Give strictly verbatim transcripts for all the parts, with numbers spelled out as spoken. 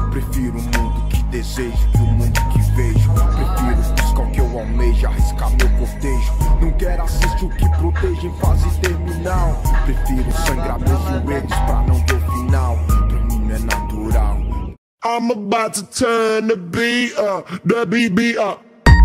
Prefiro o mundo que desejo que o mundo que vejo. Prefiro buscar o que eu almejo, arriscar meu cortejo. Não quero assistir o que proteja em fase terminal. Prefiro sangrar meus joelhos pra não ver o final. Pra mim não é natural. I'm about to turn the beat up, the beat beat up.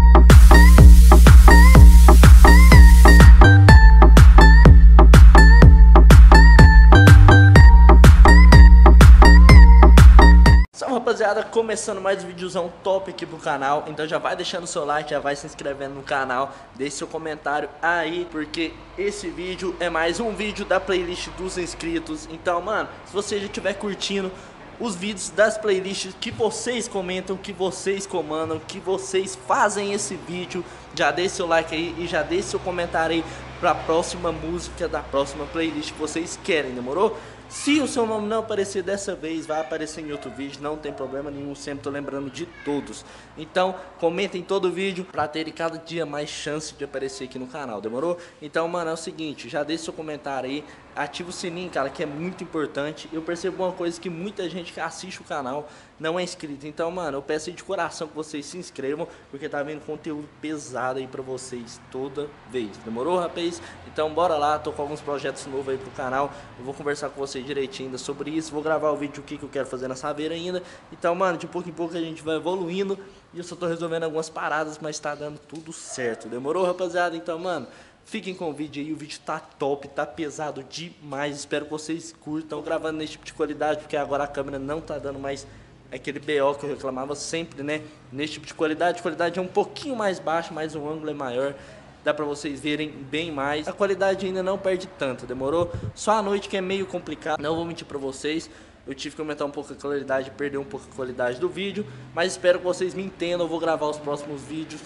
Salve rapaziada, começando mais um videozão top aqui pro canal. Então já vai deixando o seu like, já vai se inscrevendo no canal, deixe seu comentário aí, porque esse vídeo é mais um vídeo da playlist dos inscritos. Então mano, se você já estiver curtindo os vídeos das playlists que vocês comentam, que vocês comandam, que vocês fazem esse vídeo, já deixe seu like aí e já deixe seu comentário aí pra próxima música da próxima playlist que vocês querem, demorou? Se o seu nome não aparecer dessa vez, vai aparecer em outro vídeo, não tem problema nenhum, sempre tô lembrando de todos. Então, comentem todo o vídeo pra ter cada dia mais chance de aparecer aqui no canal, demorou? Então, mano, é o seguinte, já deixa seu comentário aí, ativa o sininho, cara, que é muito importante. Eu percebo uma coisa, que muita gente que assiste o canal não é inscrito. Então, mano, eu peço aí de coração que vocês se inscrevam, porque tá vindo conteúdo pesado aí pra vocês toda vez, demorou, rapaz? Então, bora lá, tô com alguns projetos novos aí pro canal, eu vou conversar com vocês direitinho ainda sobre isso, vou gravar o vídeo o que, que eu quero fazer na Saveira ainda. Então, mano, de pouco em pouco a gente vai evoluindo e eu só tô resolvendo algumas paradas, mas tá dando tudo certo, demorou, rapaziada? Então, mano, fiquem com o vídeo aí, o vídeo tá top, tá pesado demais, espero que vocês curtam, gravando nesse tipo de qualidade, porque agora a câmera não tá dando mais aquele B O que eu reclamava sempre, né, nesse tipo de qualidade. A qualidade é um pouquinho mais baixa, mas o ângulo é maior, dá pra vocês verem bem mais. A qualidade ainda não perde tanto, demorou? Só a noite que é meio complicado, não vou mentir pra vocês, eu tive que aumentar um pouco a qualidade, perder um pouco a qualidade do vídeo, mas espero que vocês me entendam, eu vou gravar os próximos vídeos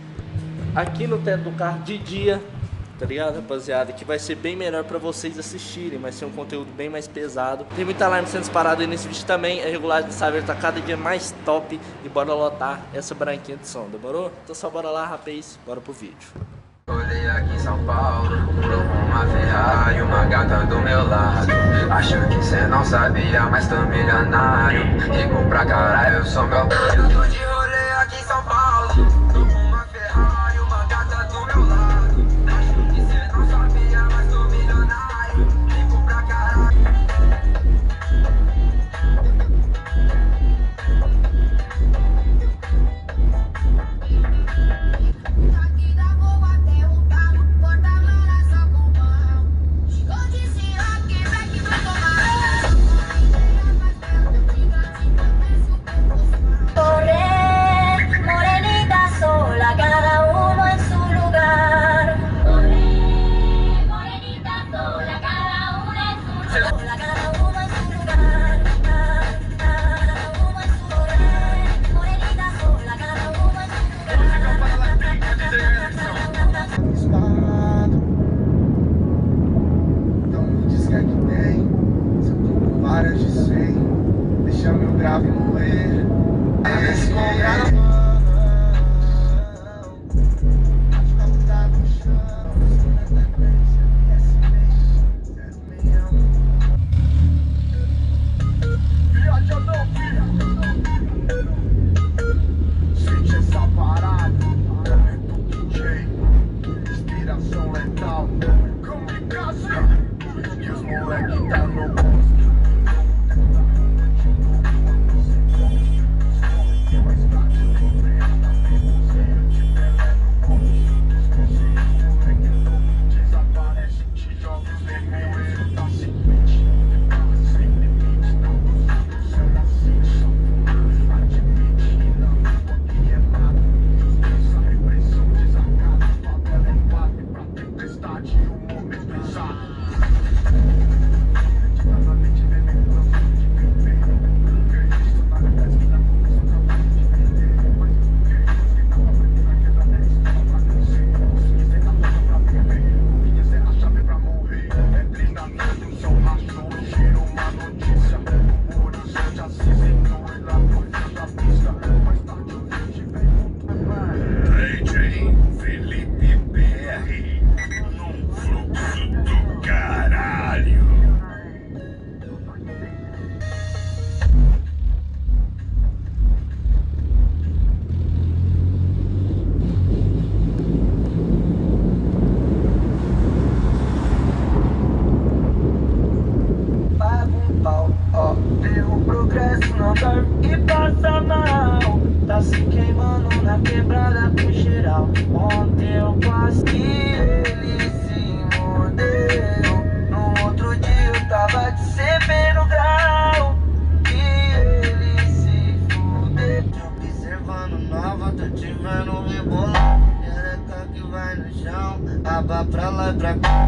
aqui no teto do carro de dia, tá ligado, rapaziada? Que vai ser bem melhor pra vocês assistirem, vai ser um conteúdo bem mais pesado. Tem muita alarme sendo disparada aí nesse vídeo também. A regulagem do Saveira tá cada dia mais top. E bora lotar essa branquinha de som, demorou? Então só bora lá, rapaz, bora pro vídeo. Olhei aqui em São Paulo, com uma Ferrari, uma gata do meu lado. Acho que cê não sabia, mas tô milionário. Rico pra caralho, eu sou meu. Eu tô de rolê aqui em São Paulo, com uma Ferrari, uma gata do meu lado. Acho que cê não sabia, mas tô milionário. Rico pra caralho. Deixa meu grave moer. Esse com grave. Viaja não, filho. Sente essa parada. Momento D J. Inspiração letal. Comunicação. E os moleque tá no posto. serve e passa mal. Tá se queimando na quebrada com geral. Ontem eu quase que ele se mordeu. No outro dia eu tava de C P no grau. E ele se fudeu. Te observando nova, tô te vendo rebolar. Pereca que vai no chão, aba pra lá e pra cá.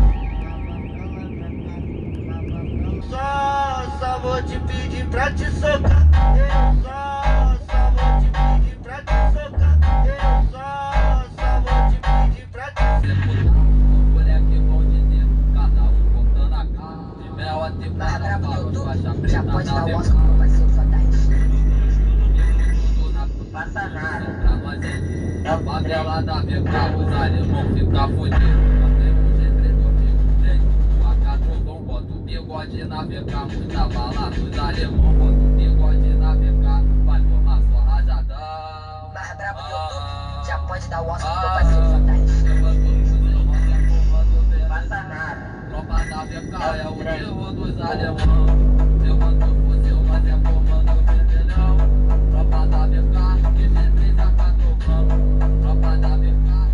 Só, só vou te pedir pra te socar. Eu só, só vou te pedir pra te socar. Eu só, só vou te pedir pra te socar. Moleque bom de dentro, cada um cortando a cara. De mel até Barra para brava no faixa YouTube, preta já pode na dar o vergonha. Oscar pro parceiro Fantasma. Não passa nada pra nós, hein? É a favela da V K, os alemão fica fudido. Nós temos entre domingo, gente. O A K trovão, bota o bigode na V K. Muita bala nos alemão, bota o bigode na V K. Vai tomar só rajadão. Barra brava no YouTube, já pode dar o Oscar pro parceiro Fantasma. Passa nada. Tropa da V K é o terror dos alemão. Eu mando fuzil, mas é comando vermelhão. Tropa da V K, que G três A K trovão. Tropa da V K.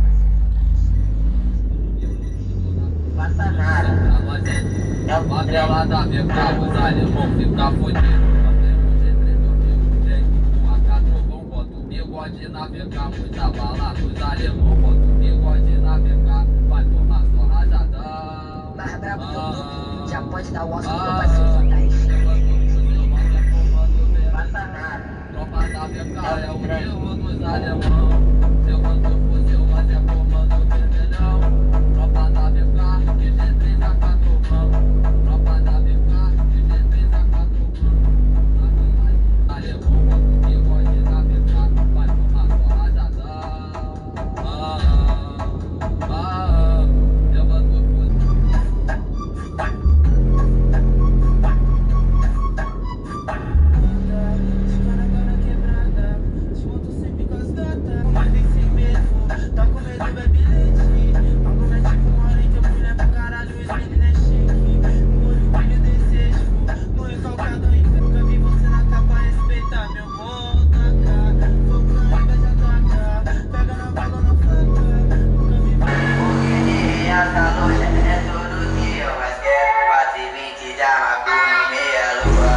Passa nada pra nós, hein? É a favela da V K, os alemão fica fudido. Nós temos G três domingo, gente. O A K trovão, bota o bigode na V K. Muita bala nos alemão, bota o bigode na V K. Vai tomar só rajadão. Barra brava no YouTube, já pode dar o Oscar pro parceiro Fantasma. Passa nada. Tropa da V K é o terror dos alemão. Eu mando fuzil, mas é comando vermelhão. Tropa da V K, que G três A K trovão. Tropa da V K, que G três A K trovão. Alemão, bota o bigode na V K. Vai tomar só rajadão. Ah, ah, ah, eu mando fuzil. Tá com medo, bebe leite. Argumente com hora que eu fui levar pro caralho. Esse menino é chique. No olho brilho desejo. No recalcado em nunca vi você na capa. Respeitar meu modo cá. Fogo na inveja toca. Pega na bala na faca. Nunca vi você. Essa noite é todo dia, mas quero bater vinte de amargura e meia lua.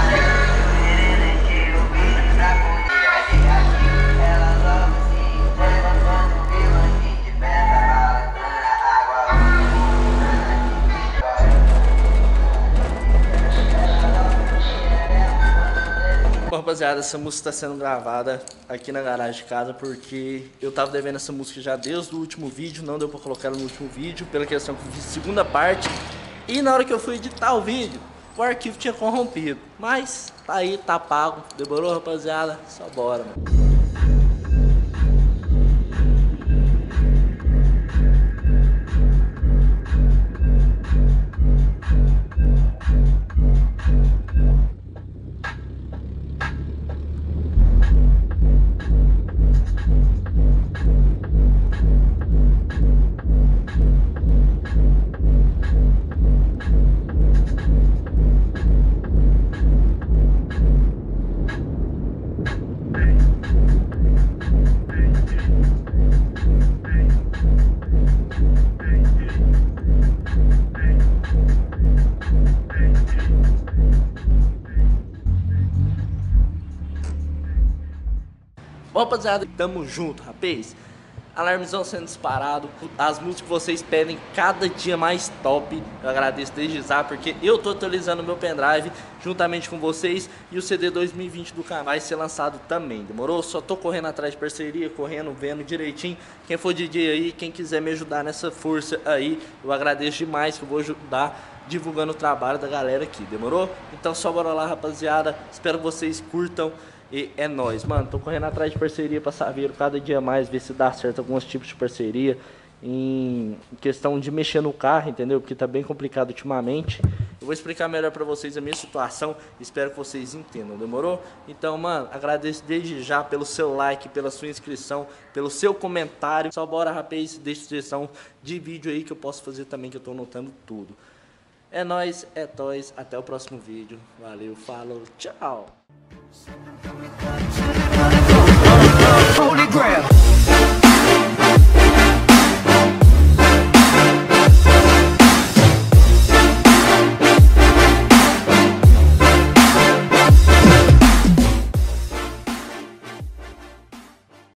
Bom, rapaziada, essa música está sendo gravada aqui na garagem de casa porque eu tava devendo essa música já desde o último vídeo, não deu pra colocar ela no último vídeo, pela questão que eu fiz segunda parte. E na hora que eu fui editar o vídeo, o arquivo tinha corrompido. Mas tá aí, tá pago. Demorou, rapaziada? Só bora, mano. Bom, rapaziada, tamo junto, rapaz. Alarmezão sendo disparado, as músicas que vocês pedem cada dia mais top. Eu agradeço desde já, porque eu tô atualizando o meu pendrive juntamente com vocês. E o C D dois mil e vinte do canal vai ser lançado também, demorou? Só tô correndo atrás de parceria, correndo, vendo direitinho. Quem for D J aí, quem quiser me ajudar nessa força aí, eu agradeço demais, que eu vou ajudar divulgando o trabalho da galera aqui, demorou? Então só bora lá, rapaziada, espero que vocês curtam. E é nóis, mano, tô correndo atrás de parceria pra Saveiro cada dia mais, ver se dá certo alguns tipos de parceria em questão de mexer no carro, entendeu? Porque tá bem complicado ultimamente. Eu vou explicar melhor pra vocês a minha situação, espero que vocês entendam, demorou? Então, mano, agradeço desde já pelo seu like, pela sua inscrição, pelo seu comentário. Só bora, rapaz, deixa sugestão de vídeo aí que eu posso fazer também, que eu tô anotando tudo. É nóis, é nóis, até o próximo vídeo. Valeu, falou, tchau! Some